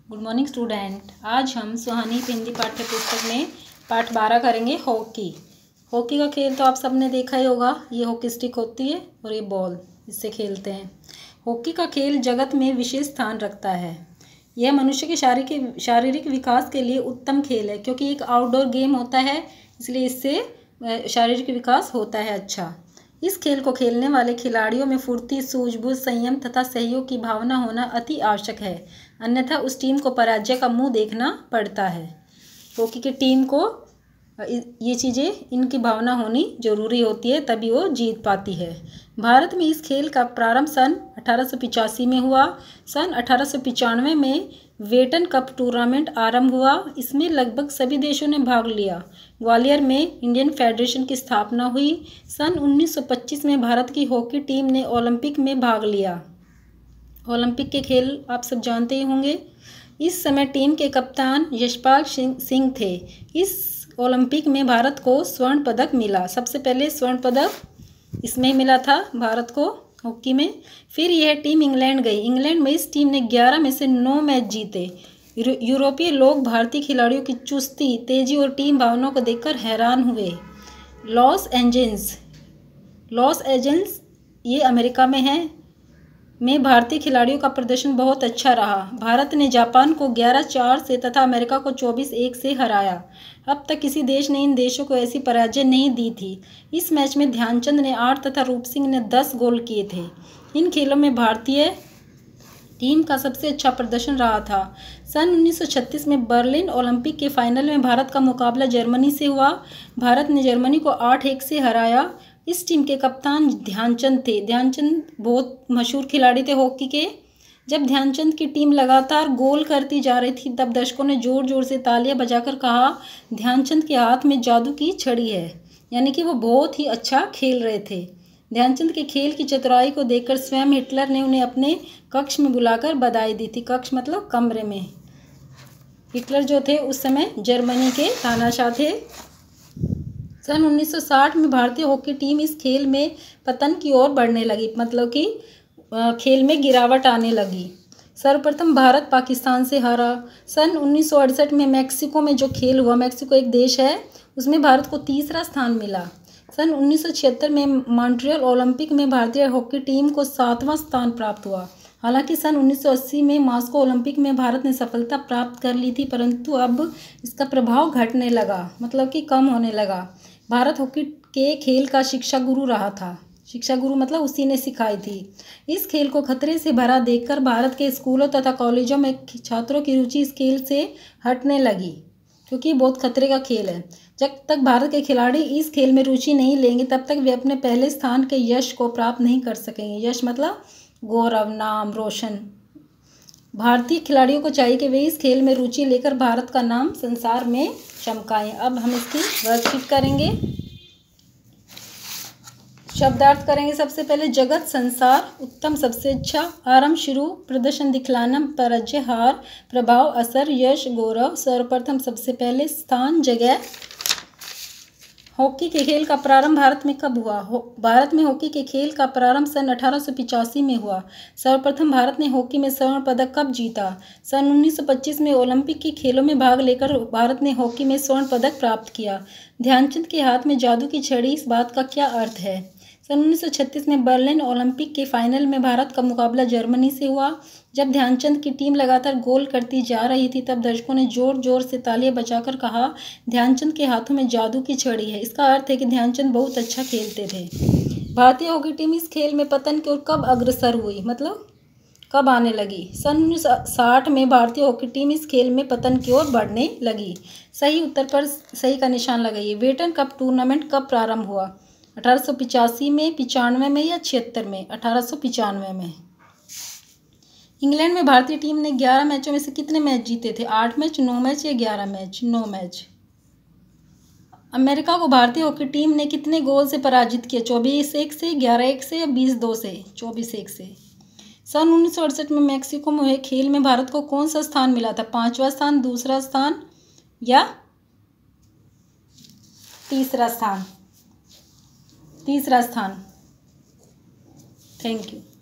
Good morning student. आज हम सुहानी हिंदी पाठ्य पुस्तक में पाठ 12 करेंगे हॉकी। हॉकी का खेल तो आप सबने देखा ही होगा। ये हॉकी स्टिक होती है और ये बॉल, इससे खेलते हैं। हॉकी का खेल जगत में विशेष स्थान रखता है। यह मनुष्य के शारीरिक विकास के लिए उत्तम खेल है, क्योंकि एक आउटडोर गेम होता है, इसलिए इससे शारीरिक विकास होता है अच्छा। इस खेल को खेलने वाले खिलाड़ियों में फुर्ती, सूझबूझ, संयम तथा सहयोग की भावना होना अति आवश्यक है, अन्यथा उस टीम को पराजय का मुंह देखना पड़ता है। हॉकी की टीम को ये चीज़ें, इनकी भावना होनी जरूरी होती है, तभी वो जीत पाती है। भारत में इस खेल का प्रारंभ सन 1885 में हुआ। सन 1895 में वेटन कप टूर्नामेंट आरंभ हुआ। इसमें लगभग सभी देशों ने भाग लिया। ग्वालियर में इंडियन फेडरेशन की स्थापना हुई। सन 1925 में भारत की हॉकी टीम ने ओलंपिक में भाग लिया। ओलंपिक के खेल आप सब जानते ही होंगे। इस समय टीम के कप्तान यशपाल सिंह थे। इस ओलंपिक में भारत को स्वर्ण पदक मिला। सबसे पहले स्वर्ण पदक इसमें मिला था भारत को, हॉकी में। फिर यह टीम इंग्लैंड गई। इंग्लैंड में इस टीम ने 11 में से 9 मैच जीते। यूरोपीय लोग भारतीय खिलाड़ियों की चुस्ती, तेजी और टीम भावनाओं को देखकर हैरान हुए। लॉस एंजल्स ये अमेरिका में है, में भारतीय खिलाड़ियों का प्रदर्शन बहुत अच्छा रहा। भारत ने जापान को 11-4 से तथा अमेरिका को 24-1 से हराया। अब तक किसी देश ने इन देशों को ऐसी पराजय नहीं दी थी। इस मैच में ध्यानचंद ने 8 तथा रूप सिंह ने 10 गोल किए थे। इन खेलों में भारतीय टीम का सबसे अच्छा प्रदर्शन रहा था। सन 1936 में बर्लिन ओलंपिक के फाइनल में भारत का मुकाबला जर्मनी से हुआ। भारत ने जर्मनी को 8-1 से हराया। इस टीम के कप्तान ध्यानचंद थे। ध्यानचंद बहुत मशहूर खिलाड़ी थे हॉकी के। जब ध्यानचंद की टीम लगातार गोल करती जा रही थी, तब दर्शकों ने जोर जोर से तालियां बजाकर कहा, ध्यानचंद के हाथ में जादू की छड़ी है। यानी कि वो बहुत ही अच्छा खेल रहे थे। ध्यानचंद के खेल की चतुराई को देखकर स्वयं हिटलर ने उन्हें अपने कक्ष में बुलाकर बधाई दी थी। कक्ष मतलब कमरे में। हिटलर जो थे उस समय जर्मनी के तानाशाह थे। सन 1960 में भारतीय हॉकी टीम इस खेल में पतन की ओर बढ़ने लगी, मतलब कि खेल में गिरावट आने लगी। सर्वप्रथम भारत पाकिस्तान से हारा। सन 1968 में मैक्सिको में जो खेल हुआ, मैक्सिको एक देश है, उसमें भारत को तीसरा स्थान मिला। सन 1976 में मॉन्ट्रियल ओलंपिक में भारतीय हॉकी टीम को 7वां स्थान प्राप्त हुआ। हालांकि सन 1980 में मॉस्को ओलंपिक में भारत ने सफलता प्राप्त कर ली थी, परंतु अब इसका प्रभाव घटने लगा, मतलब कि कम होने लगा। भारत हॉकी के खेल का शिक्षा गुरु रहा था। शिक्षा गुरु मतलब उसी ने सिखाई थी। इस खेल को खतरे से भरा देखकर भारत के स्कूलों तथा कॉलेजों में छात्रों की रुचि इस खेल से हटने लगी, क्योंकि बहुत खतरे का खेल है। जब तक भारत के खिलाड़ी इस खेल में रुचि नहीं लेंगे, तब तक वे अपने पहले स्थान के यश को प्राप्त नहीं कर सकेंगे। यश मतलब गौरव, नाम, रोशन। भारतीय खिलाड़ियों को चाहिए कि वे इस खेल में रुचि लेकर भारत का नाम संसार में चमकाएं। अब हम इसकी वर्कशीट करेंगे, शब्दार्थ करेंगे। सबसे पहले जगत, संसार, उत्तम, सबसे अच्छा, आरंभ, शुरू, प्रदर्शन, दिखलाना, पराजय, हार, प्रभाव, असर, यश, गौरव, सर्वप्रथम, सबसे पहले, स्थान, जगह। हॉकी के खेल का प्रारंभ भारत में कब हुआ? भारत में हॉकी के खेल का प्रारंभ सन 1885 में हुआ। सर्वप्रथम भारत ने हॉकी में स्वर्ण पदक कब जीता? सन 1925 में ओलंपिक के खेलों में भाग लेकर भारत ने हॉकी में स्वर्ण पदक प्राप्त किया। ध्यानचंद के हाथ में जादू की छड़ी, इस बात का क्या अर्थ है? सन 1936 में बर्लिन ओलंपिक के फाइनल में भारत का मुकाबला जर्मनी से हुआ। जब ध्यानचंद की टीम लगातार गोल करती जा रही थी, तब दर्शकों ने जोर जोर से तालियां बजाकर कहा, ध्यानचंद के हाथों में जादू की छड़ी है। इसका अर्थ है कि ध्यानचंद बहुत अच्छा खेलते थे। भारतीय हॉकी टीम इस खेल में पतन की ओर कब अग्रसर हुई, मतलब कब आने लगी? सन 1960 में भारतीय हॉकी टीम इस खेल में पतन की ओर बढ़ने लगी। सही उत्तर पर सही का निशान लगाइए। वेटन कप टूर्नामेंट कब प्रारंभ हुआ? 1885 में, 95 में या 76 में? 1895 में। इंग्लैंड में भारतीय टीम ने 11 मैचों में से कितने मैच जीते थे? 8 मैच, 9 मैच या 11 मैच? 9 मैच। अमेरिका को भारतीय हॉकी टीम ने कितने गोल से पराजित किया? 24-1 से, 11-1 से या 20-2 से? 24-1 से। सन 1968 में मैक्सिको में हुए खेल में भारत को कौन सा स्थान मिला था? 5वां स्थान, दूसरा स्थान या तीसरा स्थान? तीसरा स्थान। Thank you.